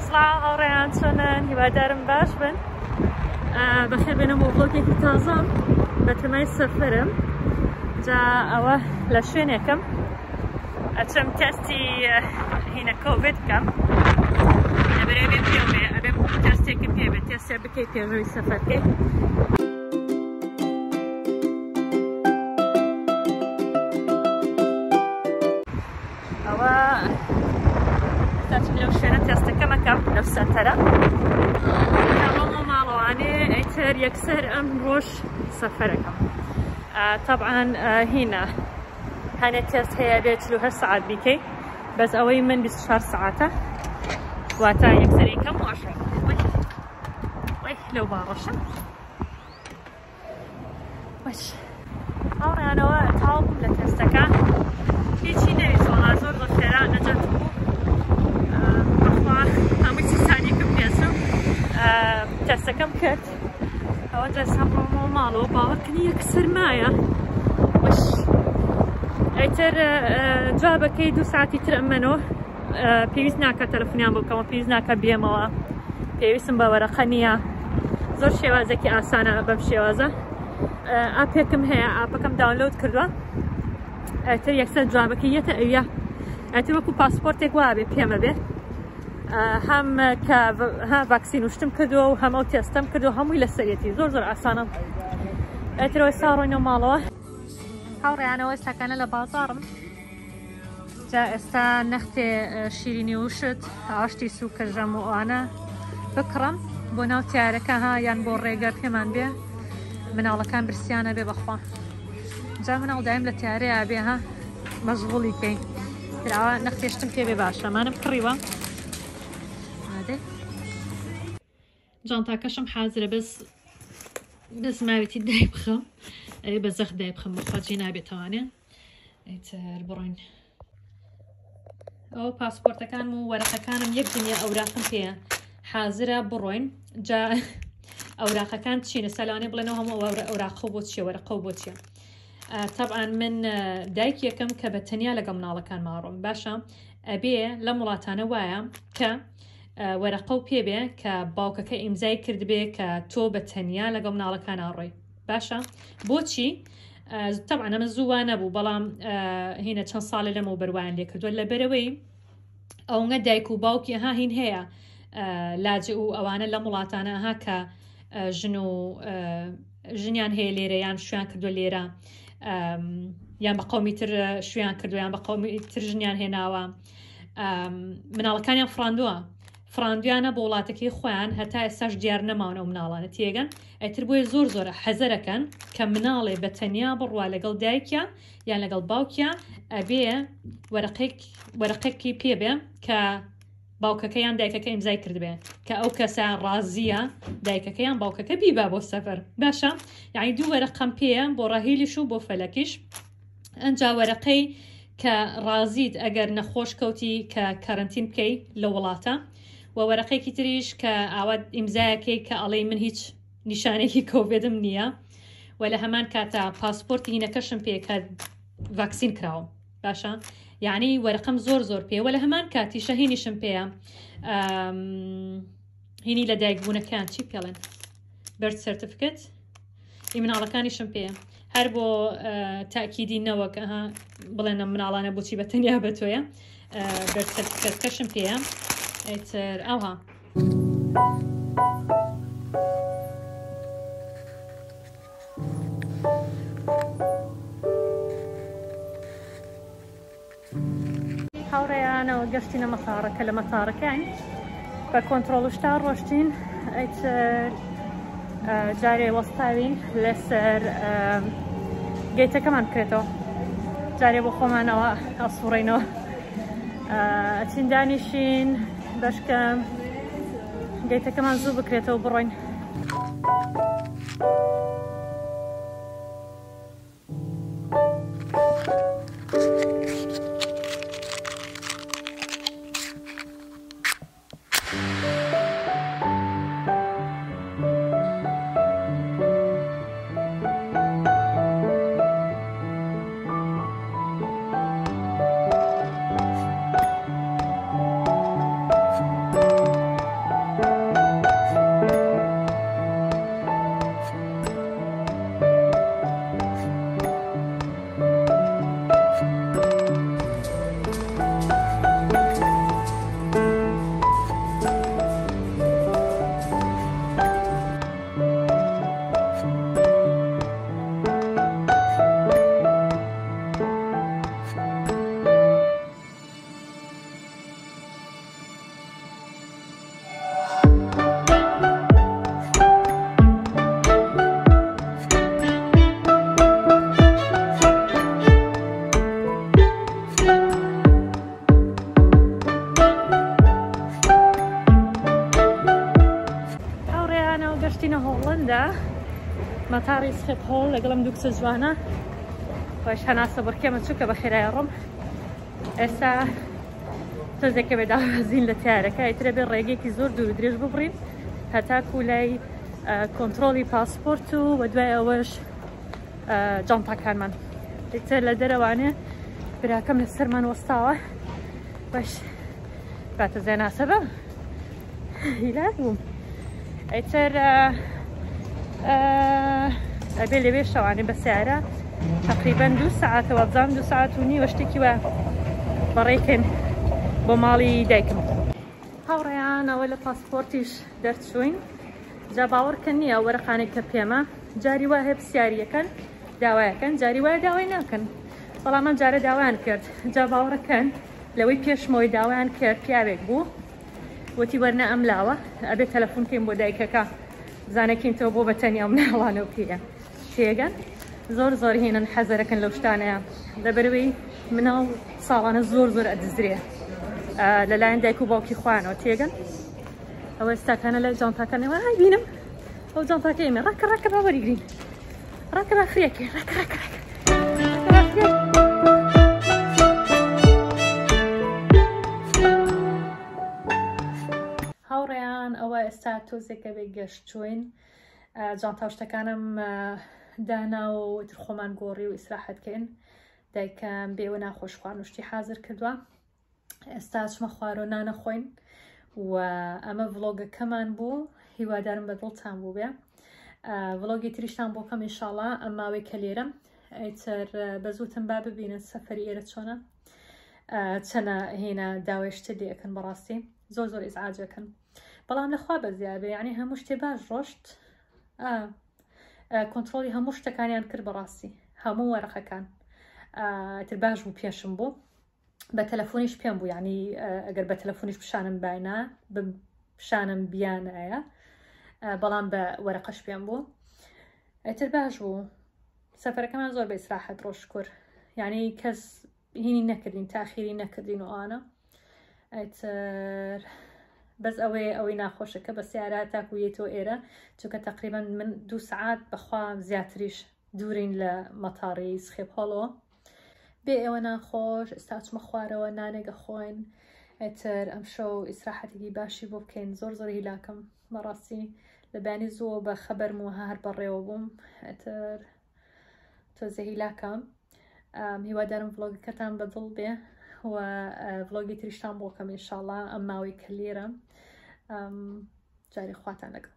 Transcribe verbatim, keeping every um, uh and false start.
سڵاو هاوڕێیان چۆنن؟ هیوادارم باش بن. بەخێر بێنم بۆ ڤڵۆگێکی تازەم بە تەمای سەفەرم. جا ئەوە لە شوێنێکم ئەچم تەستی هینە کۆڤید بکەم. لەبەرێ بێ پێ بێ ئەبێ تەستێکم پێ بێت، تەستێ بکەی پێشەوەی سەفەرکەی. ئەوە تاچم لەو شوێنە تەستەکەم ئەکەم لەو سەنتەرە. ڕۆمە ماڵەوانێ ئەیتر یەکسەر ئەم ڕۆژ سەفەرەکەم. طبعا هینە هەنێ تەست هەیە بێت چل و هەشت سەعات بیکەی، بەس ئەوەی من بیست و چوار سەعاتە، واتە یەکسەر یەکەم واشە. وەی لەو باڕەشە وەش هاوڕێیانەوە تاو بووم لە تەستەکە، هیچی نەویست وەڵا زۆر بە خێرا نەجات بوو. بەخوا هەمووی چیزانێکم پێچم تەستەکەم کرد. ئەوە دەسام ڕۆمەوە ماڵەوە باوەڕکردنی یەکسەر مایە. وەش ئەیتر جوابەکەی دوو ساعتی تر ئەمەنەوە پێویست ناکە تەلەفۆنیان بۆ بکەمەوە، پێویست ناکە بێمەوە، پێویستم بە وەرەقە نییە. زۆر شێوازێکی ئاسانە بەم شێوازە. ئاپێکم هەیە، ئاپەکەم داونلۆد کردووە، ئەتر یەکسەر جوابەکەی یەتە ئەویە، ئەتر وەکو پاسپۆرتێک وابێ پێمە بێ. هەم کە ڤاکسین وشتم کردووە و هەم ئەو تێستەم کردو، هەمووی لەسەرەتی زۆر زۆر ئاسانە. ئەترەوەی ساڕۆینەوە ماڵەوە. هاوڕێیانەوە ئێستاکانە لە بازاڕم. جا ئێستا نەختێ شیرینی وشت ئاشتی سووکە ژەم و ئەوانە بکڕم بۆ ناو تیارەکە ها یان بۆ ڕێگەر پێمان بێ مناڵەکان برسیانە بێ بەخوا. جا مناڵ دایم لە تیارەیە بێ ها مەشغوڵی کەین. تراوە نەختێشتم پێ بێ باشە. ئەمانم کڕیوە. جانتاکەشم حازرە، بەس بەس ماوێتی دای بخەم، ئەوێ بە زەخت دای بخەم بەخوا جێ نابێتەوانێ. ئیتر بڕۆین. ئەو پاسپۆرتەکانم و وەرەقەکانم یەک دنیا ئەوراقم پێیە، حازرە بڕۆین. جا ئەوراقەکان چینە سەلانێ بڵێنەوە هەموو ئەوراقە بۆ چیە، وەرەقە بۆ چیە. طبعا من دایک یەکەم کە بە تەنیا لەگەڵ مناڵەکان ماڕۆم. باشە ئەبێ لە وڵاتانە وایە کە وەرەقە و پێبێ کە باوکەکە ئیمزای کردبێ کە تۆ بە تەنیا لەگەڵ مناڵەکان ئاڕۆی. باشە بۆچی؟ طبعا ئەمە زوو نەبوو، بەڵام هینە چەند ساڵە لەمەوە بەروایان لێ کردووە لەبەرەوەی ئەوەنگە دایک و باوکی ها هین هەیە لاجئ و ئەوانە لە وڵاتانە ها کە ژن و ژنیان هەیە لێرە یان شویان کردووە لێرە، یان بە قەومی تر شویان کردووە یان بە قەومی تر ژنیان هێناوە، مناڵەکانیان فراندووە فراندویانە بۆ وڵاتەکەی خۆیان، هەتا ئێستاش دیار نەماونە و مناڵانە تێگەن. ئەتر بۆیە زۆر زۆرە حەزەرەکەن کە مناڵێ بە تەنیا بڕوا لەگەڵ دایکە یان لەگەڵ باوکە، ئەبێ وەرەقێکی پێبێ کە باوکەکە یان دایکەکە ئیمزای کردبێ کە ئەو کەسە ڕازیە دایکەکە یان باوکەکە بیبا بۆ سەفەر. باشە یعنی دوو وەرەقەم پێیە بۆ ڕەهیلیش و بۆ فەلەکیش. ئەنجا وەرەقەی کە ڕازیت ئەگەر نەخۆش کەوتی کە کەرەنتین بکەی لە وڵاتە، و وەرەقێکی تریش کە ئاوا ئیمزایەکەی کە ئەڵێ من هیچ نیشانێکی کۆڤیدم نییە، و لە هەمان کاتە پاسپۆرتی هینەکەشم پێ کە ڤاکسین کراوە. باشە یعنی وەرەقەم زۆر زۆر پێ، و لە هەمان کاتیشە هینیشم پێیە هینی لە دایکبوونەکان چی پێڵێن بەرت سەرتیفکێت، هی مناڵەکانیشم پێیە هەر بۆ تاکیدی نەوەک ئەها بڵێنە مناڵانە بۆچی بە تەنیا بە تۆیە. بەرت سەرتیفکێتکەشم پێیە. ئیتر ئەوها هاوڕێیانەوە گەشتینە مەتارەکە لە مەتارەکەین بە کۆنتڕۆڵ شتا ڕۆشتین. ئیتر جارێ وەستاوین لەسەر گەیتەکەمان بکرێتەوە، جارێ بۆ خۆمانەوە ئەسوڕینەوە ئەچین دانیشین بەشکەم گەیتەکەمان زوو بکرێتەوە بڕۆین. گەشتینە هۆڵەندا مەتاڕی سخێپۆڵ لەگەڵم دوو کچە جوانە باش هەناسە بڕکێمە چووکە بە خێرای ڕۆم ئێستا تۆزێکە بێداوازین لە تیارەکە ئیترە بێ ڕێگەیەکی زۆر دوور درێژ ببڕین هەتاکو لای کۆنتڕۆڵی پاسپۆرت و بە دوای ئەوەش جانتاکانمان ئیتر لە دەرەوانێ براکەم لە سەرمان وەستاوە باش باتە زێناسە بە هیلار بووم ئیتر ئەبێ لەوێ شەوانێ بە سیارە تقریبا دوو ساعتەوە بزانم دوو ساعت و نیوە شتێکی وە بەڕێکن بۆ ماڵی دایکم هاوڕێیان ئەوە لە پاسپۆرتیش دەرچوین جا باوەڕکە نییە وەرەقانێک کە پێمە جاری وا هەیە پرسیاریەکەن داوایەکەن جاری وایە داوای ناکەن بەڵام ئەم جارە داوایان کرد جا باوەڕەکەن لەوەی پێشمەوەی داوایان کرد پیاوێک بوو وتی وەرنە ئەم لاوە ئەبێت تەلەفۆنکەین بۆ دایکەکە بزانەکەینەوە بۆ بەتەنیا ئەم ناوانە و پێە تێگەن زۆر زۆر هێنن حەزەرەکەن لەو شتانەیە لەبەرەوەی مناڵ ساڵانە زۆر زۆر ئەدزرێ لەلایەن دایک و باوکی خوانەوە تێگەن ئەوە ئێستاکانە لە جانتاکانەوە های بینم ئەو جانتاکە ئێمە ڕاکە ڕاکە با وەریگرین ڕاکە با فرێکێ ڕاکە ڕاکە ڕاکە هاوڕێیان ئەوە ئێستا تۆزێکە بێ گەشتوین جانتا شتەکانم دانا و وتر خۆمان گۆڕی و ئیسراحەتکەین دایکم بێوە ناخۆشخوان وشتی حازر کردووە ئێستا چمە خوارۆ نانە خۆین و ئەمە ڤڵۆگەکەمان بوو هیوادارم بە دڵتان بوو بێ ڤڵۆگی تریشتان بۆکەم ئینشاڵڵا ئەم ماوەی کە لێرەم ئیتر بە زووتم با ببینن سەفەری ئێرە چۆنە چەنە هێنا داوای شتە لێەکەن بەڕاستی زۆر زۆر ئیزعاجەکەن بەڵام لەخوا بەزیابێ یعنی هەموو شتێ باش ڕۆشت کۆنتڕۆڵی هەموو شتەکانیان کرد بەڕاستی هەموو وەرەقەکان تر باش بوو پێشم بوو بە تەلەفۆنیش پێم بوو یعنی ئەگەر بە تەلەفۆنیش پیشانم باینە پیشانم بیانایە بەڵام بە وەرەقەش پێم بوو ئەتر باش بوو سەفەرەکەمان زۆر بە ئیسراحەت ڕۆشکر یعنی کەس هینی نەکردین تاخیری نەکردین و ئانە ئەتر بەس ئەوەی ئەوەی ناخۆشەکە بە سیارە تاکوویێتەوە ئێرە چونکە تقریبا من دوو سعات بەخوا زیاتریش دوورین لە مەتاڕی سخێپۆڵەوە بێ ئێوە ناخۆش ئێستا چمە خوارەوە نانێگە خۆین ئەتر ئەم شەو ئیسراحەتێکی باشی بۆ بکەین زۆر زۆر هیلاکەم بەڕاستی لەبیانی زۆر بە خەبەرم و هەر بەڕێوە بووم ئەتر تۆزە هیلاکەم هیوادارم ڤڵۆگەکەتان بەدڵ بێ و ڤڵۆگی تریشتان بۆکەم ئینشاڵڵا ئەم ماوەی کە لێرەم جاری خواتان لەگەڵ